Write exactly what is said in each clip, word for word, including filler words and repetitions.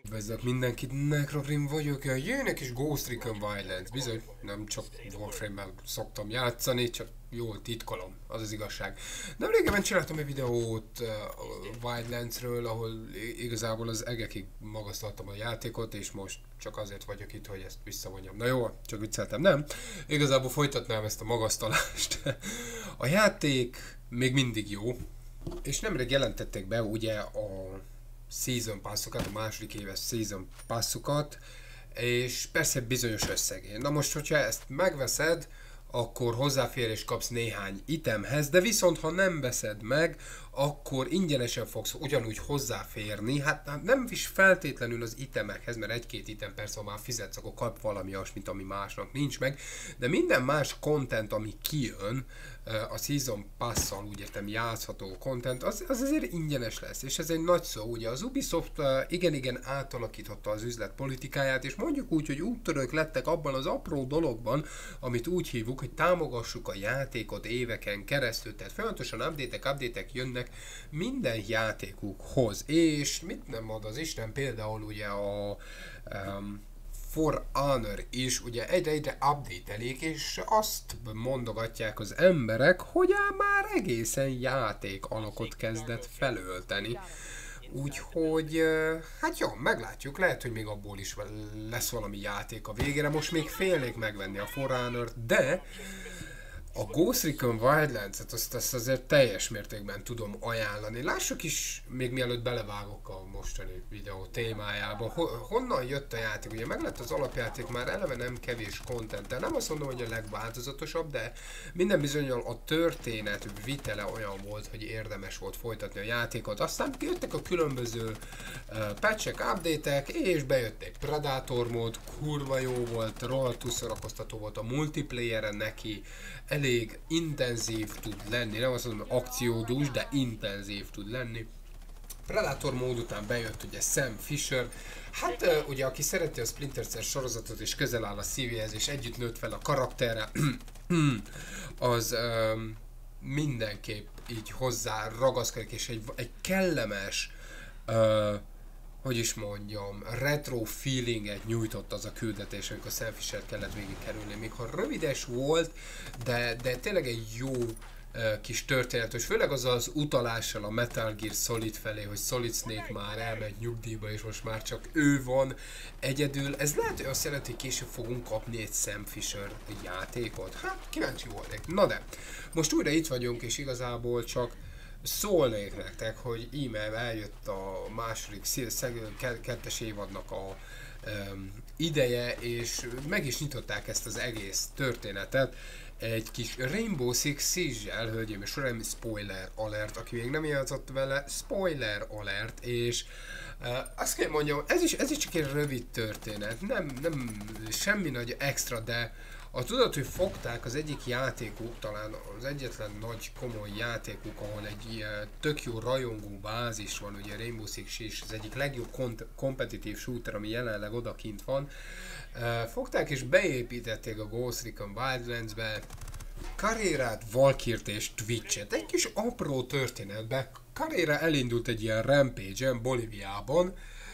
Üdvözlök mindenkit, Necrogrim vagyok, jöjjnek is Ghost Recon Wildlands. Bizony, nem csak Warframe-mel szoktam játszani, csak jól titkolom, az az igazság. Nem régebben csináltam egy videót uh, Wildlandsről, ahol igazából az egekig magasztaltam a játékot, és most csak azért vagyok itt, hogy ezt visszavonjam. Na jó, csak vicceltem, nem? Igazából folytatnám ezt a magasztalást. A játék még mindig jó, és nemrég jelentették be ugye a Season Passokat, a második éves Season Passokat, és persze bizonyos összegén. Na most, hogyha ezt megveszed, akkor hozzáférés kapsz néhány itemhez, de viszont ha nem veszed meg, akkor ingyenesen fogsz ugyanúgy hozzáférni, hát nem is feltétlenül az itemekhez, mert egy-két item persze, ha már fizetsz, akkor kap valami olyasmit, ami másnak nincs meg, de minden más content, ami kijön, a Season Pass-szal, úgy értem, játszható content, az, az azért ingyenes lesz, és ez egy nagy szó, ugye az Ubisoft igen-igen átalakíthatta az üzletpolitikáját, és mondjuk úgy, hogy úttörők lettek abban az apró dologban, amit úgy hívjuk, hogy támogassuk a játékot éveken keresztül, tehát folyamatosan update-ek, update-ek jönnek minden játékukhoz, és mit nem ad az Isten, például ugye a um, For Honor is ugye egyre-egyre update-elik, és azt mondogatják az emberek, hogy ám már egészen játék alakot kezdett felölteni. Úgyhogy, hát jó, meglátjuk, lehet, hogy még abból is lesz valami játék a végére, most még félnék megvenni a For Honor-t, de a Ghost Recon Wildlands-et azt, azt azért teljes mértékben tudom ajánlani. Lássuk is, még mielőtt belevágok a mostani videó témájába, ho honnan jött a játék. Ugye meg lett az alapjáték, már eleve nem kevés content, nem azt mondom, hogy a legváltozatosabb, de minden bizonnyal a történet vitele olyan volt, hogy érdemes volt folytatni a játékot. Aztán jöttek a különböző uh, patchek, update-ek, és bejött egy Predator mód, kurva jó volt, rohadtul szórakoztató volt a multiplayeren neki, elég intenzív tud lenni, nem azt mondom, akciódús, de intenzív tud lenni. Predator mód után bejött ugye Sam Fisher, hát uh, ugye aki szereti a Splinter Cell sorozatot és közel áll a szívéhez és együtt nőtt fel a karakterre, az um, mindenképp így hozzá ragaszkodik, és egy, egy kellemes, uh, hogy is mondjam, retro feelinget nyújtott az a küldetés, amikor Sam Fisher kellett végigkerülni. Még ha rövides volt, de, de tényleg egy jó uh, kis történet, és főleg az az utalással a Metal Gear Solid felé, hogy Solid Snake már elmegy nyugdíjba, és most már csak ő van egyedül. Ez lehet, hogy azt jelenti, hogy később fogunk kapni egy Sam Fisher játékot. Hát, kíváncsi volnék. Na de, most újra itt vagyunk, és igazából csak szólnék nektek, hogy íme eljött a második kettes évadnak a um, ideje, és meg is nyitották ezt az egész történetet egy kis Rainbow Six Siege-el, hölgyeim és uraim, spoiler alert, aki még nem játszott vele, spoiler alert, és uh, azt kell mondjam, ez is, ez is csak egy rövid történet, nem, nem semmi nagy extra, de a tudat, hogy fogták az egyik játékuk, talán az egyetlen nagy komoly játékuk, ahol egy ilyen tök jó rajongó bázis van, ugye Rainbow Six is az egyik legjobb kompetitív shooter, ami jelenleg odakint van. Uh, fogták és beépítették a Ghost Recon Wildlands-be Carrerát, Valkyrt és Twitch-et. Egy kis apró történetbe Carrera elindult egy ilyen rampage-en Bolíviában,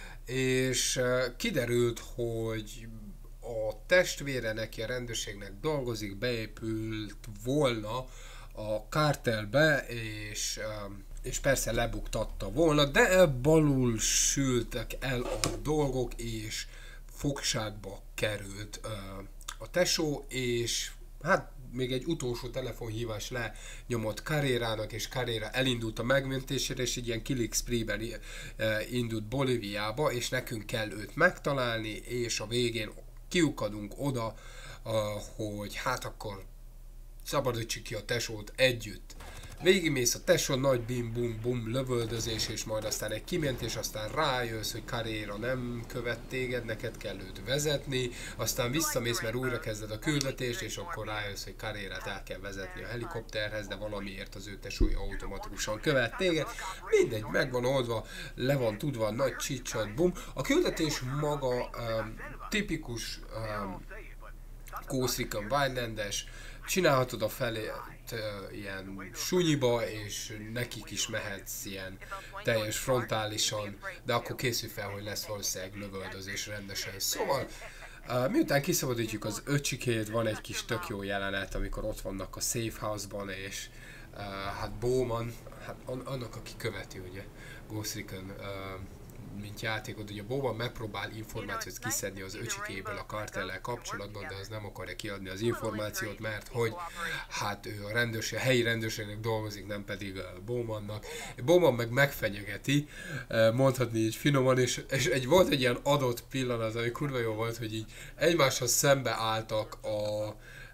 és uh, kiderült, hogy a testvére neki a rendőrségnek dolgozik, beépült volna a kártelbe, és, és persze lebuktatta volna, de balul sültek el a dolgok, és fogságba került a tesó, és hát még egy utolsó telefonhívás lenyomott Carrerának, és Carrera elindult a megmentésére, és egy ilyen killing spree-ben indult Bolíviába, és nekünk kell őt megtalálni, és a végén kiukadunk oda, uh, hogy hát akkor szabadítsuk ki a tesót együtt. Végigmész a tesó, nagy bim bum bum lövöldözés, és majd aztán egy kimentés, aztán rájössz, hogy Carrera nem követ téged, neked kell őt vezetni, aztán visszamész, mert újra kezded a küldetést, és akkor rájössz, hogy Carrerát el kell vezetni a helikopterhez, de valamiért az ő tesója automatikusan követ téged. Mindegy, meg van oldva, le van tudva, nagy csicsat, bum. A küldetés maga um, tipikus um, Ghost Recon Wildlands-es, csinálhatod a felé uh, ilyen sunyiba, és nekik is mehetsz ilyen teljes frontálisan, de akkor készülj fel, hogy lesz valószínűleg lövöldözés rendesen. Szóval, uh, miután kiszabadítjuk az öcsikét, van egy kis tök jó jelenet, amikor ott vannak a safe house-ban, és uh, hát Bowman, hát annak, aki követi ugye Ghost Recon uh, mint játékot, ugye Bowman megpróbál információt kiszedni az öcsikéből a kartellel kapcsolatban, de az nem akarja kiadni az információt, mert hogy hát ő a rendőrség, a helyi rendőrségnek dolgozik, nem pedig a Bowmannak. Bowman meg megfenyegeti, mondhatni így finoman, és, és egy, volt egy ilyen adott pillanat, ami kurva jó volt, hogy így egymással szembe álltak a, a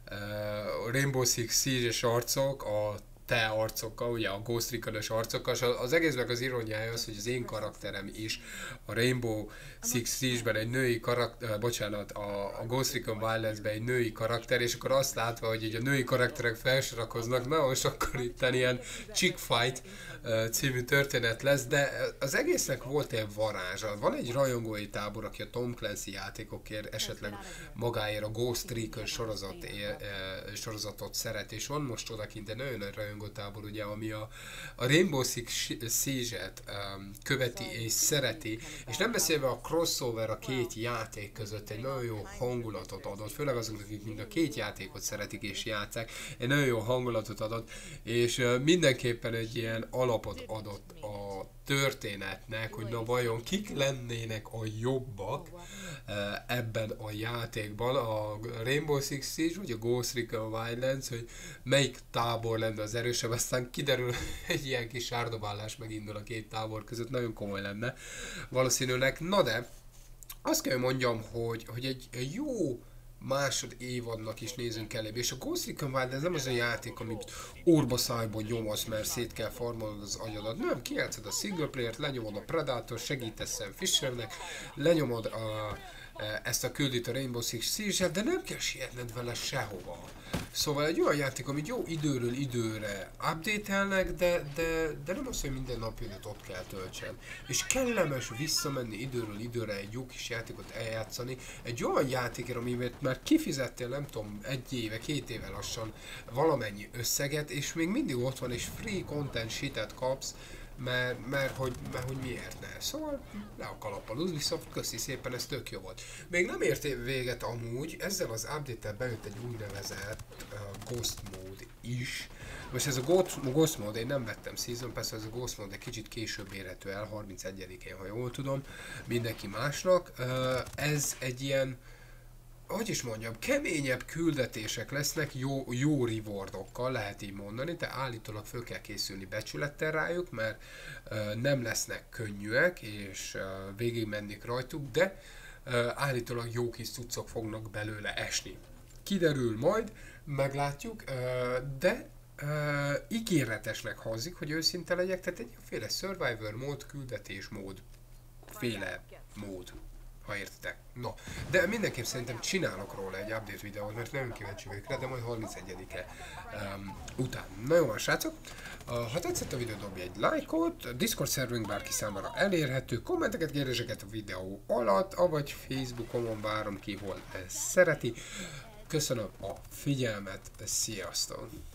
Rainbow Six Siege-es arcok, a te arcokkal, ugye a Ghost Recon-ös arcokkal, és az egésznek az iróniája az, hogy az én karakterem is a Rainbow Six Siege-ben egy női karakter, bocsánat, a, a Ghost Recon Wildlands-ben egy női karakter, és akkor azt látva, hogy így a női karakterek felsorakoznak, na most akkor itt ilyen chick fight uh, című történet lesz, de az egésznek volt egy varázsa. Van egy rajongói tábor, aki a Tom Clancy játékokért esetleg magáért a Ghost Recon sorozat, ér, uh, sorozatot szeret, és van most odakint egy nagyon nagy rajongótábor, ugye, ami a, a Rainbow Six Siege-et um, követi és szereti, és nem beszélve a crossover a két játék között egy nagyon jó hangulatot adott, főleg azoknak, akik mind a két játékot szeretik és játszák, egy nagyon jó hangulatot adott, és uh, mindenképpen egy ilyen alapot adott a történetnek, hogy na vajon kik lennének a jobbak uh, ebben a játékban, a Rainbow Six Siege vagy a Ghost Recon Wildlands, hogy melyik tábor lenne az erősebb, aztán kiderül egy ilyen kis sárdobálás megindul a két tábor között, nagyon komoly lenne valószínűleg. Na de, azt kell mondjam, hogy, hogy egy, egy jó másod évadnak is nézünk elébb, és a Ghost Recon Wildlands nem az a játék, amit orba szájból nyomasz, mert szét kell farmolnod az agyadat. Nem, kijátszod a single player-t, lenyomod a Predator, segítesz Sam Fishernek, lenyomod a, ezt a küldit a Rainbow Six Siege-et, de nem kell sietned vele sehova. Szóval egy olyan játék, amit jó időről időre update-elnek, de, de, de nem az, hogy minden napjodat ott kell töltsen. És kellemes visszamenni időről időre egy jó kis játékot eljátszani, egy olyan játékért, amiért már kifizettél, nem tudom, egy éve, két éve lassan valamennyi összeget, és még mindig ott van, és free content shitet kapsz, mert, mert, hogy, mert hogy miért ne. Szóval le a kalappal Ubisoft, köszi szépen, ez tök jó volt. Még nem ért véget amúgy, ezzel az update-tel bejött egy úgynevezett uh, Ghost Mode is. Most ez a Ghost, Ghost Mode, én nem vettem Season Pass, ez a Ghost Mode egy kicsit később érhető el, harmincegyedikén, ha jól tudom, mindenki másnak. Uh, ez egy ilyen, hogy is mondjam, keményebb küldetések lesznek jó, jó rewardokkal, lehet így mondani, de állítólag föl kell készülni becsülettel rájuk, mert uh, nem lesznek könnyűek, és uh, végig mennék rajtuk, de uh, állítólag jó kis cuccok fognak belőle esni. Kiderül majd, meglátjuk, uh, de uh, ígéretesnek hangzik, hogy őszinte legyek, tehát egyféle Survivor mód, küldetés mód, féle mód. Ha értitek. No, de mindenképp szerintem csinálok róla egy update videót, mert nagyon kíváncsi vagyok rá, de majd harmincegyedike um, után. Na jó van, srácok, uh, ha tetszett a videó, dobj egy lájkot, a Discord szerverünk bárki számára elérhető, kommenteket, kérdéseket a videó alatt, avagy Facebookomon várom ki, hol szereti. Köszönöm a figyelmet, sziasztok!